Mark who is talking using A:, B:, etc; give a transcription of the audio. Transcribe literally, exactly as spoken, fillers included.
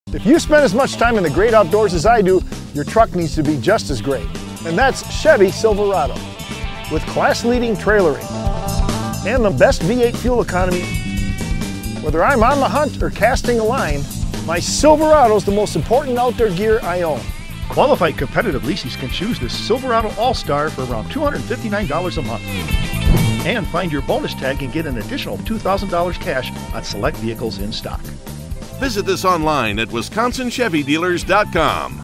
A: If you spend as much time in the great outdoors as I do, your truck needs to be just as great. And that's Chevy Silverado. With class-leading trailering and the best V eight fuel economy, whether I'm on the hunt or casting a line, my Silverado's the most important outdoor gear I own.
B: Qualified competitive leases can choose this Silverado All-Star for around two hundred fifty-nine dollars a month. And find your bonus tag and get an additional two thousand dollars cash on select vehicles in stock.
C: Visit us online at wisconsin chevy dealers dot com.